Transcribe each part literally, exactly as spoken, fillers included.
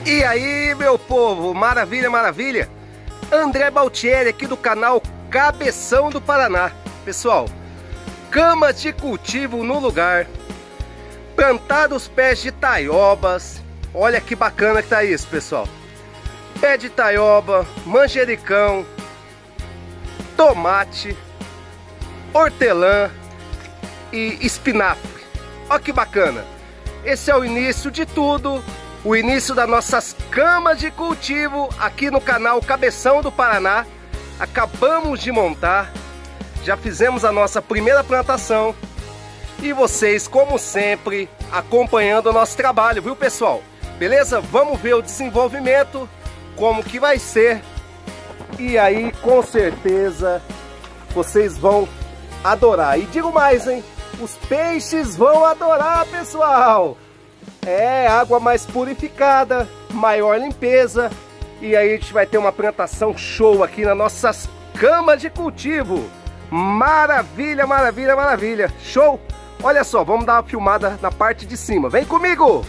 E aí, meu povo, maravilha, maravilha. André Baltieri aqui do canal Cabeção do Paraná. Pessoal, camas de cultivo no lugar, plantados pés de taiobas. Olha que bacana que tá isso, pessoal. Pé de taioba, manjericão, tomate, hortelã e espinafre. Olha que bacana. Esse é o início de tudo. O início das nossas camas de cultivo aqui no canal Cabeção do Paraná. Acabamos de montar, já fizemos a nossa primeira plantação e vocês, como sempre, acompanhando o nosso trabalho, viu, pessoal? Beleza? Vamos ver o desenvolvimento, como que vai ser, e aí com certeza vocês vão adorar. E digo mais, hein? Os peixes vão adorar, pessoal! É, água mais purificada, maior limpeza. E aí a gente vai ter uma plantação show aqui nas nossas camas de cultivo. Maravilha, maravilha, maravilha. Show! Olha só, vamos dar uma filmada na parte de cima. Vem comigo!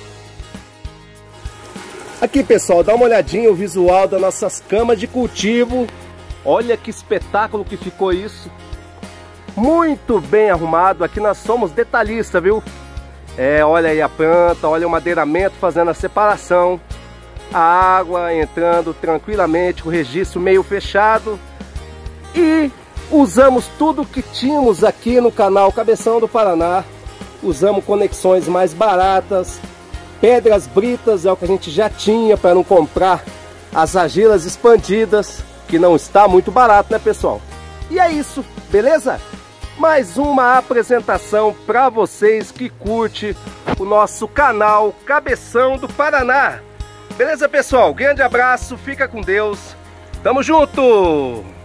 Aqui, pessoal, dá uma olhadinha o visual das nossas camas de cultivo. Olha que espetáculo que ficou isso. Muito bem arrumado. Aqui nós somos detalhistas, viu? É, olha aí a planta, olha o madeiramento fazendo a separação, a água entrando tranquilamente, o registro meio fechado. E usamos tudo que tínhamos aqui no canal Cabeção do Paraná. Usamos conexões mais baratas, pedras britas é o que a gente já tinha para não comprar as argilas expandidas, que não está muito barato, né, pessoal? E é isso, beleza? Mais uma apresentação para vocês que curte o nosso canal Cabeção do Paraná. Beleza, pessoal? Grande abraço, fica com Deus. Tamo junto!